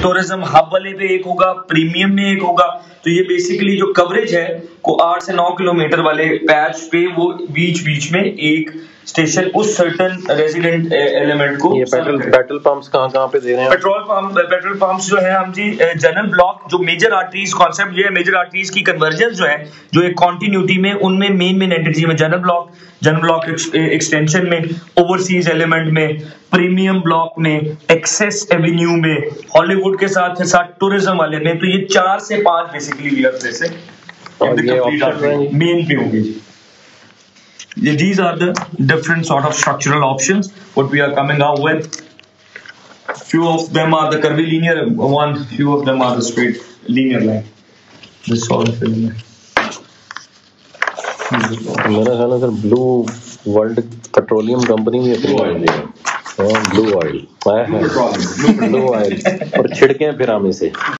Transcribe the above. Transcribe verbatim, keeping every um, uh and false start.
Tourism hub वाले पे एक होगा, प्रीमियम में एक होगा। तो ये बेसिकली जो कवरेज है को आठ से नौ किलोमीटर वाले पैच पे वो बीच बीच में एक स्टेशन उस सर्टेन रेजिडेंट एलिमेंट को। ये पेट्रोल पेट्रोल पंप्स कहाँ कहाँ पे दे रहे हैं? पेट्रोल पंप पेट्रोल पंप्स जो है हम जी जनरल ब्लॉक जो मेजर आर्टरीज कॉन्सेप्ट जो है मेजर आर्टरीज की कन्वर्जन जो है जो एक कॉन्टिन्यूटी में उनमें मेन मेन एंटिटी में general block general block extension में, ओवरसीज एलिमेंट में, प्रीमियम ब्लॉक में, एक्सेस एवेन्यू में, हॉलीवुड के साथ साथ टूरिज्म वाले में। तो ये चार से पांच बेसिकली वीआर प्लेस है मेन पे होगी। These are the different sort of structural options what we are coming out with. Few of them are the curvilinear one, few of them are the straight linear line. This sort of element. मेरा ख्याल है sir blue world petroleum company भी अपनी oil है, blue oil blue oil और छिड़के फिर हमें से